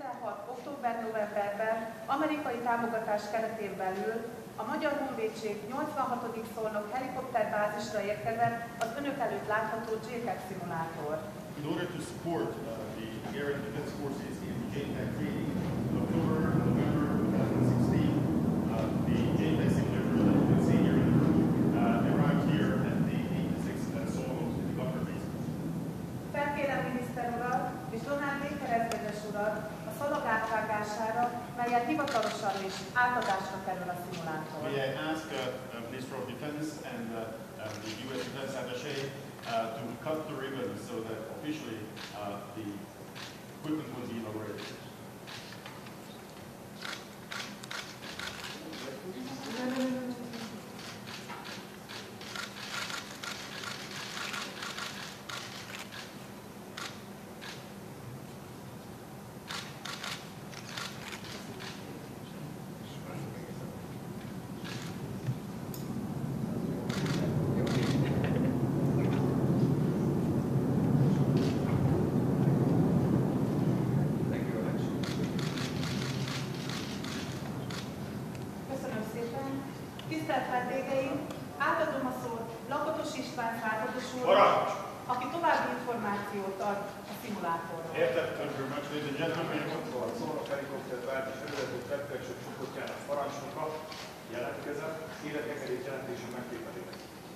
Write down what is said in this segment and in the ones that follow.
2016. október-novemberben amerikai támogatás keretén belül a Magyar Honvédség 86. Szolnok helikopterbázisra érkezett az önök előtt látható JTAC szimulátor. In order to support the Air Defense Forces in JTAC training in October and November 2016, the JTAC simulator that you can see here in the room arrived here at the 86th Szolnok helicopter base. Felkérem miniszter urat és Donald J. Keresztényes urat a szalag átvágására, melyen hivatalosan is átadásra kerül a szimulátor. May I ask Minister of Defense and the U.S. Defense Attaché to cut the ribbon so that officially the equipment will be inaugurated. Tisztelt vendégeim, átadom a szót Lakatos István százados úrnak, aki további információt ad a szimulátorról. Értettem, hogy much, ladies and gentlemen. A Szolnok helikopterbázis vezető felkelések csoportjának parancsnoka jelentkezett, életengedély jelentése megtételére.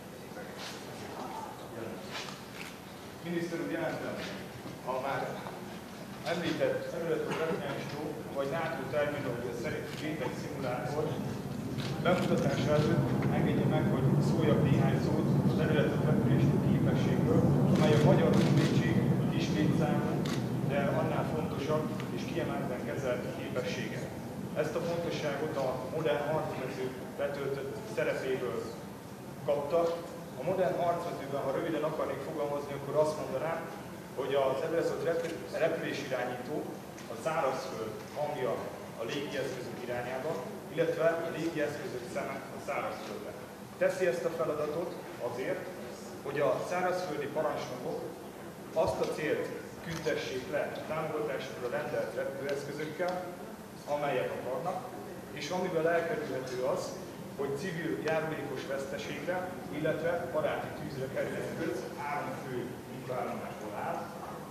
Miniszter úr, jelentem, ha már említett területű repülésró vagy NATO terminológia szerint JTAC szimulátor bemutatása előtt engedje meg, hogy szóljak néhány szót az területű repülési képességről, amely a Magyar Honvédség ismétszámú, de annál fontosabb és kiemelten kezelt képessége. Ezt a fontosságot a modern harcvető betöltött szerepéből kapta. A modern harcvetőben, ha röviden akarnék fogalmazni, akkor azt mondanám, hogy az ebrezett repülésirányító a szárazföld hangja a légieszközök irányába, illetve a légieszközök szeme a szárazföldre. Teszi ezt a feladatot azért, hogy a szárazföldi parancsnokok azt a célt küldessék le a támogatásokra rendelt repülőeszközökkel, amelyek akarnak, és amivel elkerülhető az, hogy civil járulékos veszteségre, illetve baráti tűzre kerül eszköz 3 fő munkaállomásból áll.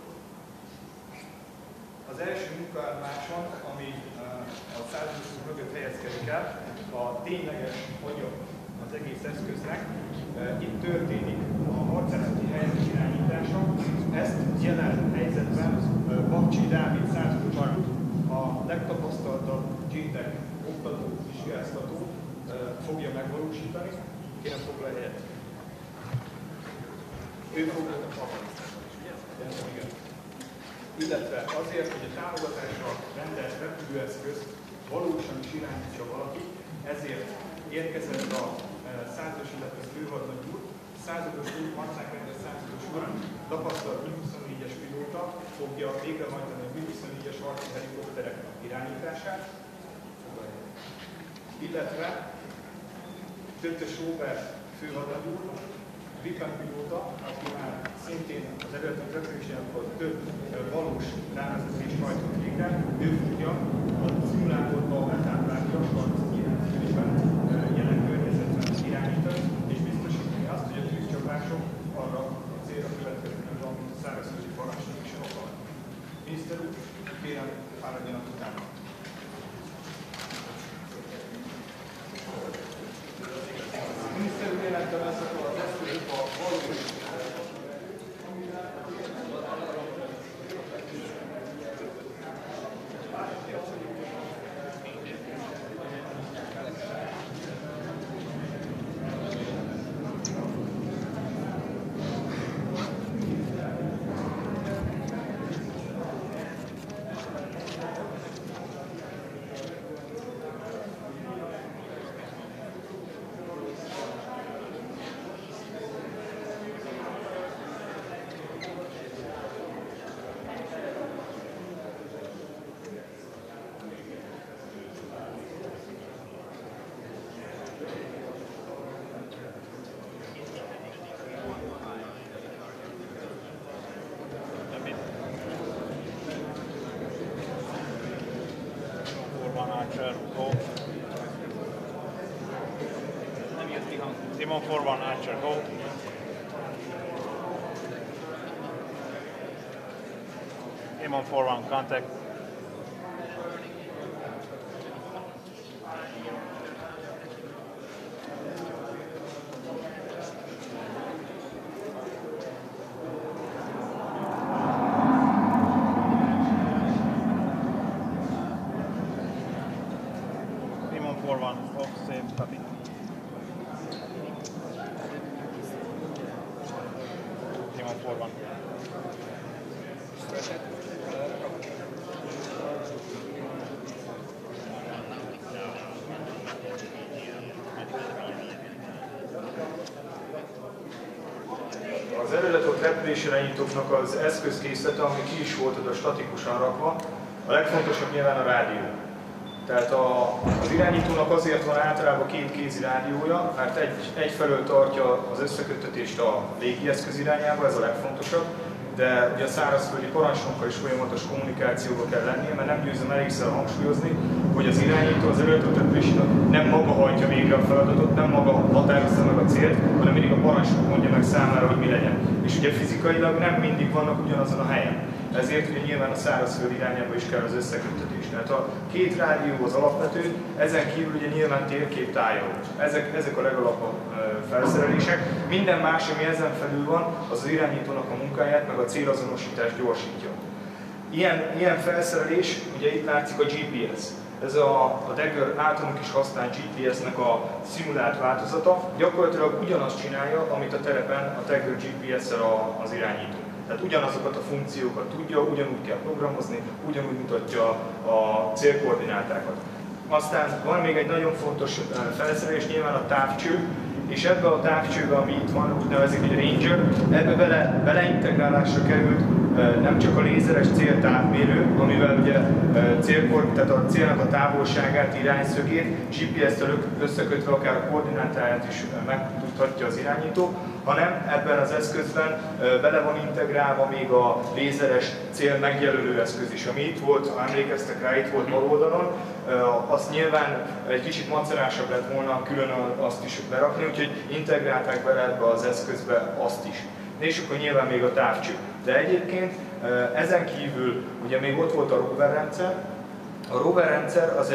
Az első munkaállomáson, ami a 120 mögött helyezkedik el, a tényleges agya az egész eszköznek. Itt történik a harcászati helyzet irányítása. Ezt jelen helyzetben Bakcsi Dávid százados, a legtapasztaltabb JTAC oktató, vizsgáztató fogja megvalósítani. Kérem, foglalj helyet. Ő fogja illetve azért, hogy a támogatásra rendelt repülőeszközt valósan is irányítsa valaki, ezért érkezett a százados, illetve főhadnagy úr. Százados úr, Marcák-rendes százados úr, tapasztalt Mi-24-es pilóta fogja végrehajtani a Mi-24-es harci helikopterek irányítását, illetve Tötös Róbert főhadnagy úr, Gripen pilóta, aki már szintén az eredeti repülésének több valós rávezetést hajtott végre, ő fogja a szimulátorba betáplált harci irányításban jelen környezetben irányítani, és biztosítani azt, hogy a tűzcsapások arra a célra következően, amit a szárazföldi parancsnok is akar. Miniszter úr, kérem, fáradjanak utána. Miniszter úr, jelentem ezekről az eszközök a valós Simon 4-1, Archer, go. Simon 4-1, contact. Simon 4-1, off, save, copy. Simon 4-1. Az előletot repülésirányítóknak az eszközkészlete, ami ki is volt oda statikusan rakva, a legfontosabb nyilván a rádió. Tehát az irányítónak azért van általában két kézi rádiója, mert egyfelől tartja az összeköttetést a légieszköz irányába, ez a legfontosabb, de ugye a szárazföldi parancsnokkal is folyamatos kommunikációba kell lennie, mert nem győzöm elégszer hangsúlyozni, hogy az irányító, az előletot nem maga hajtja végre a feladatot, nem maga határozza meg a célt, hanem mindig a parancsnok mondja meg számára, hogy mi legyen. És ugye fizikailag nem mindig vannak ugyanazon a helyen. Ezért ugye nyilván a szárazföld irányába is kell az összeköttetés. Tehát a két rádió az alapvető, ezen kívül ugye nyilván térképtájoló. Ezek a legalapabb felszerelések. Minden más, ami ezen felül van, az irányítónak a munkáját, meg a célazonosítást gyorsítja. Ilyen felszerelés, ugye itt látszik a GPS. Ez a Dagger általunk is használt GPS-nek a szimulált változata. Gyakorlatilag ugyanazt csinálja, amit a terepen a Dagger GPS-szel az irányító. Tehát ugyanazokat a funkciókat tudja, ugyanúgy kell programozni, ugyanúgy mutatja a célkoordinátákat. Aztán van még egy nagyon fontos felszerelés, nyilván a távcső, és ebbe a távcsőbe, ami itt van, úgy nevezik, hogy Ranger, ebbe beleintegrálásra került nem csak a lézeres céltávmérő, amivel ugye tehát a célnak a távolságát, irányszögét, GPS-tel összekötve akár a koordinátáját is megtudhatja az irányító, hanem ebben az eszközben bele van integrálva még a lézeres cél megjelölő eszköz is, ami itt volt, ha emlékeztek rá, itt volt bal oldalon, azt nyilván egy kicsit macerásabb lett volna külön azt is berakni, úgyhogy integrálták bele ebbe az eszközbe azt is. És akkor nyilván még a távcső. De egyébként ezen kívül ugye még ott volt a rover rendszer. A rover rendszer az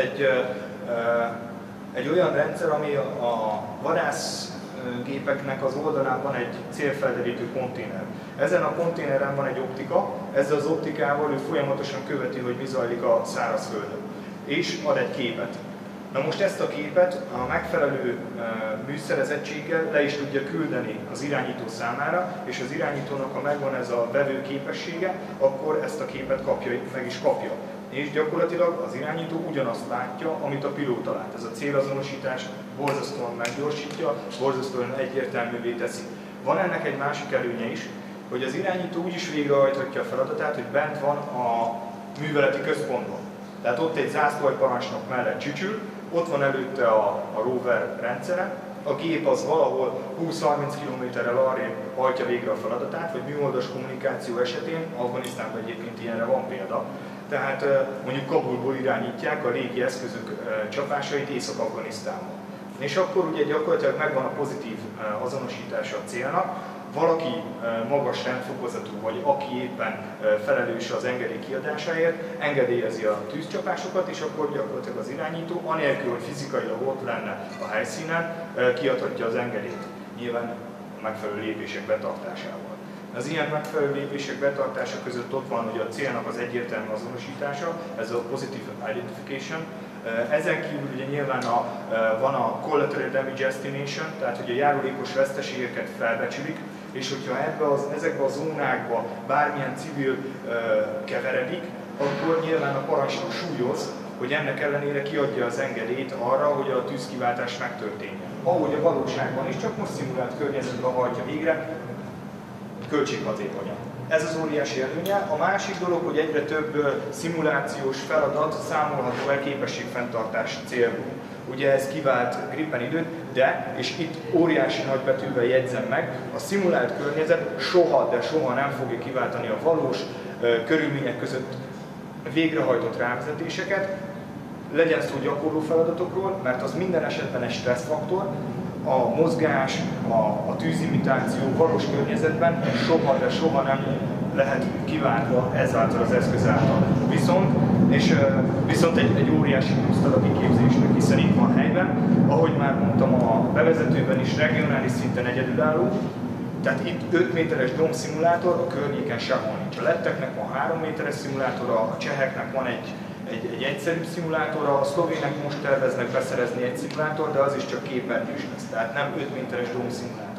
egy olyan rendszer, ami a vadászgépeknek az oldalán van egy célfelderítő konténer. Ezen a konténeren van egy optika, ezzel az optikával ő folyamatosan követi, hogy mi zajlik a szárazföldön, és ad egy képet. Na most ezt a képet a megfelelő műszerezettséggel le is tudja küldeni az irányító számára, és az irányítónak, ha megvan ez a vevő képessége, akkor ezt a képet meg is kapja. És gyakorlatilag az irányító ugyanazt látja, amit a pilóta lát. Ez a célazonosítás borzasztóan meggyorsítja, borzasztóan egyértelművé teszi. Van ennek egy másik előnye is, hogy az irányító úgy is végrehajthatja a feladatát, hogy bent van a műveleti központban. Tehát ott egy zászlóaljparancsnok mellett csücsül, ott van előtte a rover rendszere, a gép az valahol 20-30 km-rel arrébb hajtja végre a feladatát, vagy műholdas kommunikáció esetén, Afganisztánban egyébként ilyenre van példa, tehát mondjuk Kabulból irányítják a légi eszközök csapásait Észak-Afganisztánban. És akkor ugye gyakorlatilag megvan a pozitív azonosítása a célnak, valaki magas rendfokozatú, vagy aki éppen felelős az engedély kiadásáért, engedélyezi a tűzcsapásokat, és akkor gyakorlatilag az irányító, anélkül, hogy fizikailag ott lenne a helyszínen, kiadhatja az engedélyt. Nyilván a megfelelő lépések betartásával. Az ilyen megfelelő lépések betartása között ott van, hogy a célnak az egyértelmű azonosítása, ez a positive identification. Ezen kívül ugye nyilván van a collateral damage estimation, tehát hogy a járulékos veszteségeket felbecsülik, és hogyha ezekbe a zónákba bármilyen civil keveredik, akkor nyilván a parancsnok súlyoz, hogy ennek ellenére kiadja az engedélyt arra, hogy a tűzkiváltás megtörténjen. Ahogy a valóságban is, csak most szimulált környezetben hajtja végre, költséghatékonyan. Ez az óriási előnye. A másik dolog, hogy egyre több szimulációs feladat számolható el képességfenntartás célból. Ugye ez kivált Gripen időt, de, és itt óriási nagybetűvel jegyzem meg, a szimulált környezet soha, de soha nem fogja kiváltani a valós körülmények között végrehajtott rávezetéseket, legyen szó gyakorló feladatokról, mert az minden esetben egy stresszfaktor, a mozgás, a tűzimitáció valós környezetben soha, de soha nem lehet kiváltva ezáltal az eszköz által. Viszont egy óriási plusz ad a kiképzésnek, hiszen itt van helyben, ahogy már mondtam a bevezetőben is, regionális szinten egyedülálló, tehát itt 5 méteres drónszimulátor, a környéken sehol nincs. A letteknek van 3 méteres szimulátora, a cseheknek van egy egyszerűbb szimulátora, a szlovének most terveznek beszerezni egy szimulátor, de az is csak képernyős lesz, tehát nem 5 méteres drónszimulátor.